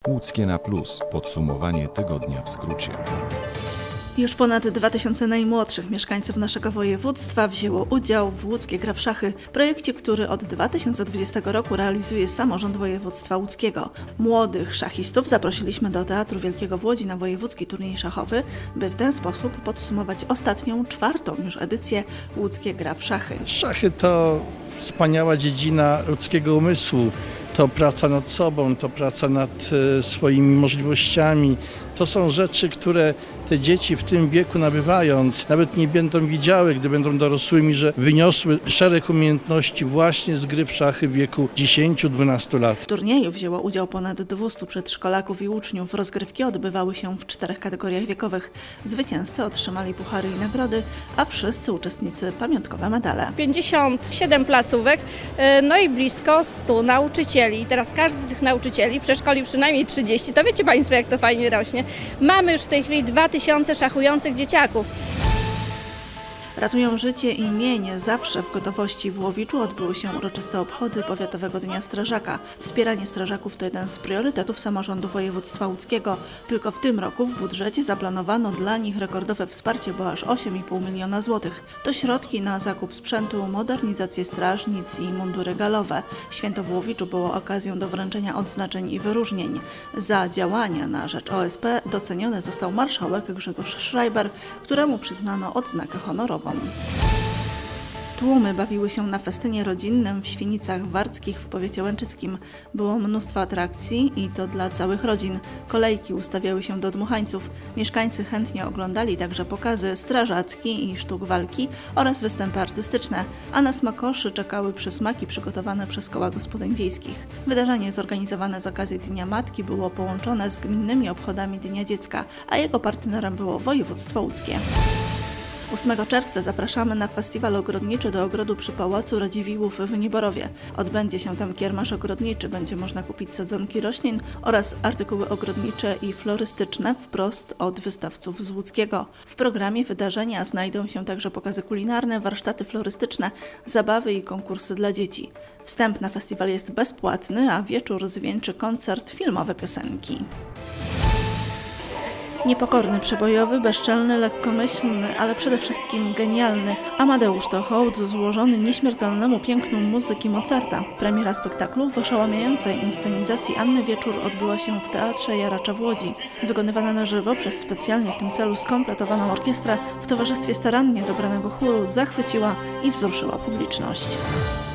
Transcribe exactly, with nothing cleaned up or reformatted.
Łódzkie na plus. Podsumowanie tygodnia w skrócie. Już ponad dwa tysiące najmłodszych mieszkańców naszego województwa wzięło udział w Łódzkie Gra w Szachy, projekcie, który od dwa tysiące dwudziestego roku realizuje samorząd województwa łódzkiego. Młodych szachistów zaprosiliśmy do Teatru Wielkiego w Łodzi na wojewódzki turniej szachowy, by w ten sposób podsumować ostatnią, czwartą już edycję Łódzkie Gra w Szachy. Szachy to wspaniała dziedzina ludzkiego umysłu. To praca nad sobą, to praca nad e, swoimi możliwościami. To są rzeczy, które te dzieci w tym wieku nabywając, nawet nie będą widziały, gdy będą dorosłymi, że wyniosły szereg umiejętności właśnie z gry w szachy w wieku dziesięciu do dwunastu lat. W turnieju wzięło udział ponad dwustu przedszkolaków i uczniów. Rozgrywki odbywały się w czterech kategoriach wiekowych. Zwycięzcy otrzymali puchary i nagrody, a wszyscy uczestnicy pamiątkowe medale. pięćdziesiąt siedem placówek, no i blisko stu nauczycieli. I teraz każdy z tych nauczycieli przeszkolił przynajmniej trzydzieści. To wiecie Państwo, jak to fajnie rośnie. Mamy już w tej chwili dwa tysiące szachujących dzieciaków. Ratują życie i mienie. Zawsze w gotowości w Łowiczu odbyły się uroczyste obchody Powiatowego Dnia Strażaka. Wspieranie strażaków to jeden z priorytetów samorządu województwa łódzkiego. Tylko w tym roku w budżecie zaplanowano dla nich rekordowe wsparcie, bo aż osiem i pół miliona złotych. To środki na zakup sprzętu, modernizację strażnic i mundury galowe. Święto w Łowiczu było okazją do wręczenia odznaczeń i wyróżnień. Za działania na rzecz O S P doceniony został marszałek Grzegorz Schreiber, któremu przyznano odznakę honorową. Tłumy bawiły się na festynie rodzinnym w Świnicach Warckich w powiecie łęczyckim. Było mnóstwo atrakcji i to dla całych rodzin. Kolejki ustawiały się do dmuchańców. Mieszkańcy chętnie oglądali także pokazy strażackie i sztuk walki oraz występy artystyczne, a na smakoszy czekały przysmaki przygotowane przez koła gospodyń wiejskich. Wydarzenie zorganizowane z okazji Dnia Matki było połączone z gminnymi obchodami Dnia Dziecka, a jego partnerem było województwo łódzkie. ósmego czerwca zapraszamy na festiwal ogrodniczy do ogrodu przy Pałacu Radziwiłłów w Nieborowie. Odbędzie się tam kiermasz ogrodniczy, będzie można kupić sadzonki roślin oraz artykuły ogrodnicze i florystyczne wprost od wystawców z łódzkiego. W programie wydarzenia znajdą się także pokazy kulinarne, warsztaty florystyczne, zabawy i konkursy dla dzieci. Wstęp na festiwal jest bezpłatny, a wieczór zwieńczy koncert filmowe piosenki. Niepokorny, przebojowy, bezczelny, lekkomyślny, ale przede wszystkim genialny. Amadeusz to hołd złożony nieśmiertelnemu pięknu muzyki Mozarta. Premiera spektaklu w oszałamiającej inscenizacji Anny Wieczór odbyła się w Teatrze Jaracza w Łodzi. Wykonywana na żywo przez specjalnie w tym celu skompletowaną orkiestrę w towarzystwie starannie dobranego chóru zachwyciła i wzruszyła publiczność.